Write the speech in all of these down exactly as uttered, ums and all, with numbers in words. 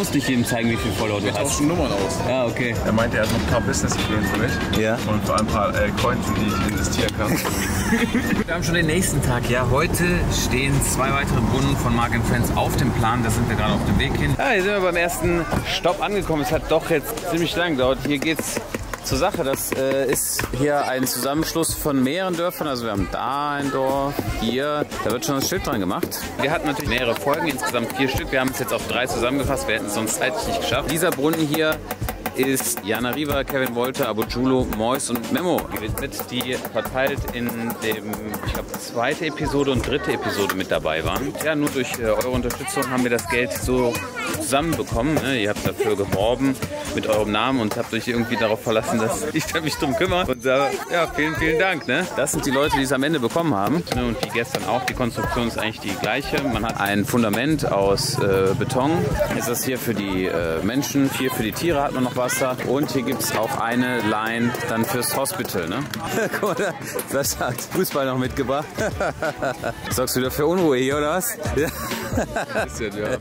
musst nicht jedem zeigen, wie viel Follower du Wir hast. Wir tauschen Nummern aus. Ja, okay. Er meinte, er hat noch ein paar Business-Ideen für mich. Ja. Und vor allem ein paar äh, Coins, in die ich investieren kann. Wir haben schon den nächsten Tag. Ja, heute stehen zwei weitere Brunnen von Mark and Friends auf dem Plan. Da sind wir gerade auf dem Weg hin. Ja, hier sind wir beim ersten Stopp angekommen. Es hat doch jetzt ziemlich lang gedauert. Hier geht's zur Sache. Das äh, ist hier ein Zusammenschluss von mehreren Dörfern. Also wir haben da ein Dorf, hier. Da wird schon das Schild dran gemacht. Wir hatten natürlich mehrere Folgen, insgesamt vier Stück. Wir haben es jetzt auf drei zusammengefasst. Wir hätten es sonst zeitlich nicht geschafft. Dieser Brunnen hier ist Jana Riva, Kevin Wolter, Abujulo, Mois und Memo gewidmet, die verteilt in dem, ich glaube, zweite Episode und dritte Episode mit dabei waren. Ja, nur durch äh, eure Unterstützung haben wir das Geld so zusammenbekommen. Ne? Ihr habt dafür geworben mit eurem Namen und habt euch irgendwie darauf verlassen, dass ich mich drum kümmere. Und äh, ja, vielen, vielen Dank. Ne? Das sind die Leute, die es am Ende bekommen haben. Ne? Und wie gestern auch, die Konstruktion ist eigentlich die gleiche. Man hat ein Fundament aus äh, Beton. Ist das hier für die äh, Menschen, hier für die Tiere hat man noch Wasser. Und hier gibt es auch eine Line dann fürs Hospital. Ne? Guck mal, das hat Fußball noch mitgebracht. Sorgst du wieder für Unruhe hier, oder was? Ja. Ein bisschen, ja.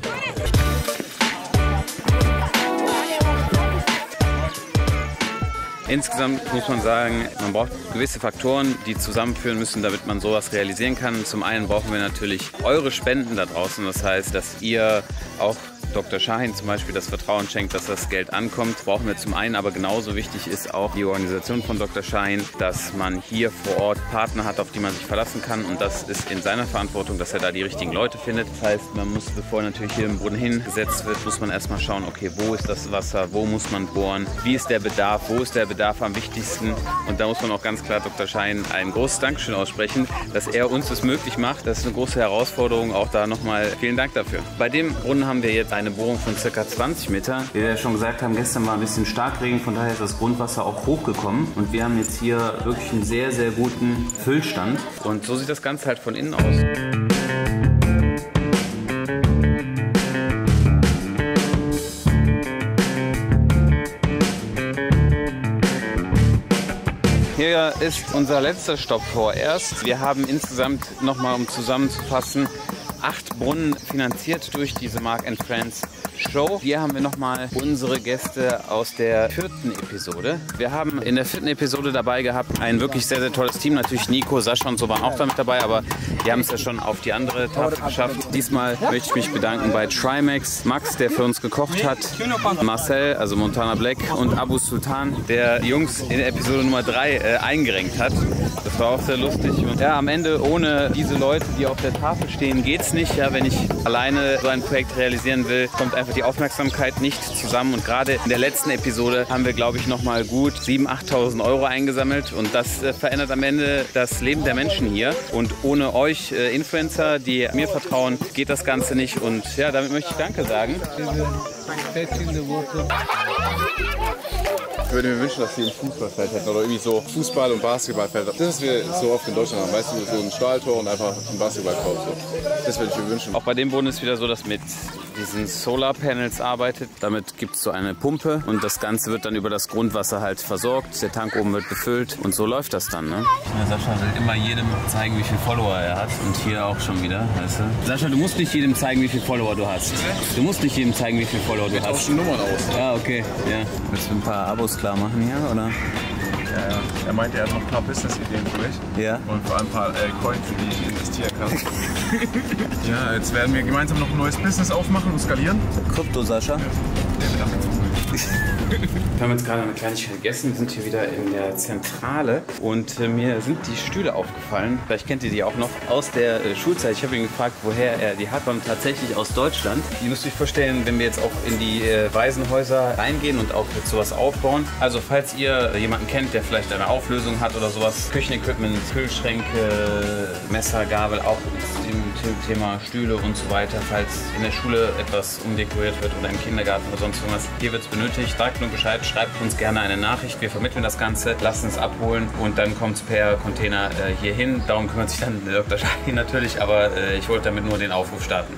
Insgesamt muss man sagen, man braucht gewisse Faktoren, die zusammenführen müssen, damit man sowas realisieren kann. Zum einen brauchen wir natürlich eure Spenden da draußen. Das heißt, dass ihr auch Doktor Shahin zum Beispiel das Vertrauen schenkt, dass das Geld ankommt, brauchen wir zum einen, aber genauso wichtig ist auch die Organisation von Doktor Shahin, dass man hier vor Ort Partner hat, auf die man sich verlassen kann, und das ist in seiner Verantwortung, dass er da die richtigen Leute findet. Das heißt, man muss, bevor natürlich hier im Brunnen hingesetzt wird, muss man erstmal schauen, okay, wo ist das Wasser, wo muss man bohren, wie ist der Bedarf, wo ist der Bedarf am wichtigsten, und da muss man auch ganz klar Doktor Shahin ein großes Dankeschön aussprechen, dass er uns das möglich macht. Das ist eine große Herausforderung, auch da nochmal vielen Dank dafür. Bei dem Brunnen haben wir jetzt eine Bohrung von ca. zwanzig Meter. Wie wir ja schon gesagt haben, gestern war ein bisschen Starkregen, von daher ist das Grundwasser auch hochgekommen. Und wir haben jetzt hier wirklich einen sehr, sehr guten Füllstand. Und so sieht das Ganze halt von innen aus. Hier ist unser letzter Stopp vorerst. Wir haben insgesamt, nochmal um zusammenzufassen, acht Brunnen finanziert durch diese Mark and Friends Show. Hier haben wir nochmal unsere Gäste aus der vierten Episode. Wir haben in der vierten Episode dabei gehabt ein wirklich sehr, sehr tolles Team. Natürlich Nico, Sascha und so waren auch damit dabei, aber die haben es ja schon auf die andere Tafel geschafft. Diesmal möchte ich mich bedanken bei Trimax, Max, der für uns gekocht hat, Marcel, also Montana Black, und Abu Sultan, der die Jungs in Episode Nummer drei äh, eingerenkt hat. Das war auch sehr lustig. Und ja, am Ende, ohne diese Leute, die auf der Tafel stehen, geht's nicht. Ja, wenn ich alleine so ein Projekt realisieren will, kommt einfach die Aufmerksamkeit nicht zusammen. Und gerade in der letzten Episode haben wir, glaube ich, noch mal gut siebentausend, achttausend Euro eingesammelt. Und das äh, verändert am Ende das Leben der Menschen hier. Und ohne euch äh, Influencer, die mir vertrauen, geht das Ganze nicht. Und ja, damit möchte ich Danke sagen. Ich würde mir wünschen, dass wir ein Fußballfeld hätten oder irgendwie so Fußball- und Basketballfeld. Das, was wir so oft in Deutschland haben, weißt du, so ein Stahltor und einfach ein Basketballkorb. So. Das würde ich mir wünschen. Auch bei dem Brunnen ist wieder so, dass mit diesen Solarpanels arbeitet. Damit gibt es so eine Pumpe und das Ganze wird dann über das Grundwasser halt versorgt. Der Tank oben wird befüllt und so läuft das dann. Ne? Der Sascha will immer jedem zeigen, wie viele Follower er hat, und hier auch schon wieder. Weißt du? Sascha, du musst nicht jedem zeigen, wie viele Follower du hast. Du musst nicht jedem zeigen, wie viele Follower du wir hast. Wir tauschen Nummern aus. Ja, okay. Ja. Willst du ein paar Abos klar machen hier, oder? Ja, ja. Er meinte, er hat noch ein paar Business-Ideen für mich. Ja. Und vor allem ein paar äh, Coins, in die ich investieren kann. Ja, jetzt werden wir gemeinsam noch ein neues Business aufmachen und skalieren. Krypto, Sascha. Ja. Der Bedarf jetzt. Wir haben jetzt gerade eine Kleinigkeit gegessen, wir sind hier wieder in der Zentrale und äh, mir sind die Stühle aufgefallen. Vielleicht kennt ihr die auch noch aus der äh, Schulzeit. Ich habe ihn gefragt, woher er die hat, waren tatsächlich aus Deutschland. Ihr müsst euch vorstellen, wenn wir jetzt auch in die äh, Waisenhäuser reingehen und auch jetzt sowas aufbauen. Also falls ihr jemanden kennt, der vielleicht eine Auflösung hat oder sowas, Küchenequipment, Kühlschränke, Messer, Gabel, auch im Thema Stühle und so weiter, falls in der Schule etwas umdekoriert wird oder im Kindergarten oder sonst irgendwas, hier wird es benötigt. Sagt nur Bescheid, schreibt uns gerne eine Nachricht, wir vermitteln das Ganze, lassen es abholen und dann kommt es per Container äh, hier hin. Darum kümmert sich dann Doktor Shahin natürlich, aber äh, ich wollte damit nur den Aufruf starten.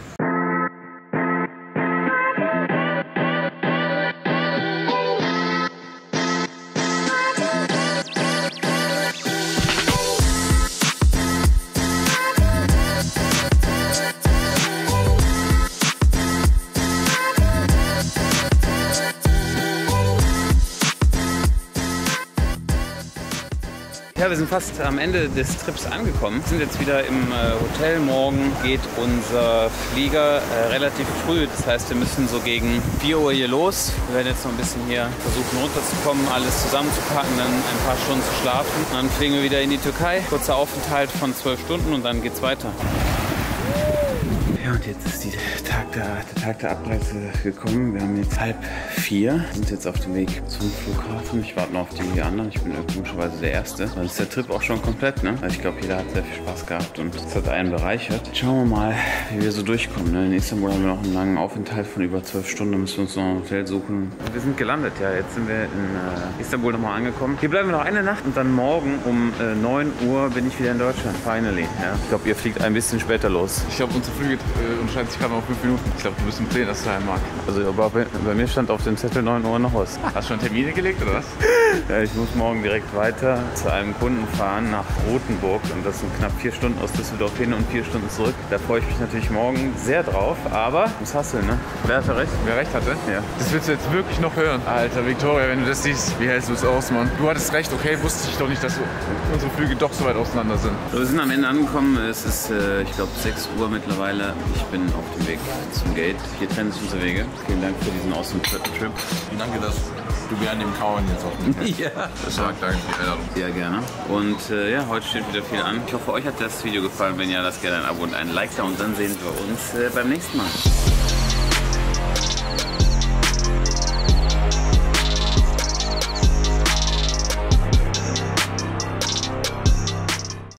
Ja, wir sind fast am Ende des Trips angekommen. Wir sind jetzt wieder im äh, Hotel. Morgen geht unser Flieger äh, relativ früh. Das heißt, wir müssen so gegen vier Uhr hier los. Wir werden jetzt noch ein bisschen hier versuchen runterzukommen, alles zusammenzupacken, dann ein paar Stunden zu schlafen. Dann fliegen wir wieder in die Türkei. Kurzer Aufenthalt von zwölf Stunden und dann geht's weiter. Ja, und jetzt ist die Tag der, der Tag der Abreise gekommen. Wir haben jetzt halb vier, sind jetzt auf dem Weg zum Flughafen. Ich warte noch auf die anderen. Ich bin komischerweise der Erste. Dann ist der Trip auch schon komplett, ne? Also ich glaube, jeder hat sehr viel Spaß gehabt und es hat einen bereichert. Schauen wir mal, wie wir so durchkommen. Ne? In Istanbul haben wir noch einen langen Aufenthalt von über zwölf Stunden. Da müssen wir uns noch ein Hotel suchen. Wir sind gelandet, ja. Jetzt sind wir in äh, Istanbul nochmal angekommen. Hier bleiben wir noch eine Nacht und dann morgen um äh, neun Uhr bin ich wieder in Deutschland. Finally. Ja. Ich glaube, ihr fliegt ein bisschen später los. Ich glaube, unsere Flüge äh, unterscheiden sich gerade noch fünf Minuten. Ich glaube, du bist um zehn, dass du daheim magst. Also aber bei, bei mir stand auf dem Zettel neun Uhr noch was. Hast du schon Termine gelegt oder was? Ja, ich muss morgen direkt weiter zu einem Kunden fahren nach Rothenburg und das sind knapp vier Stunden aus Düsseldorf hin und vier Stunden zurück. Da freue ich mich natürlich morgen sehr drauf, aber ich muss hasseln, ne? Wer hatte recht? Wer recht hatte? Ja. Das willst du jetzt wirklich noch hören? Alter, Victoria, wenn du das siehst, wie hältst du es aus, Mann? Du hattest recht, okay, wusste ich doch nicht, dass unsere Flüge doch so weit auseinander sind. So, wir sind am Ende angekommen, es ist, äh, ich glaube, sechs Uhr mittlerweile. Ich bin auf dem Weg zum Gate. Hier trennen sich unsere Wege. Vielen Dank für diesen awesome Trip. Danke, dass du mir an dem Kauen jetzt auch mitmachst. Ja. Das war danke für die Einladung. Sehr gerne. Und äh, ja, heute steht wieder viel an. Ich hoffe, euch hat das Video gefallen. Wenn ja, lasst gerne ein Abo und ein Like da und dann sehen wir uns äh, beim nächsten Mal.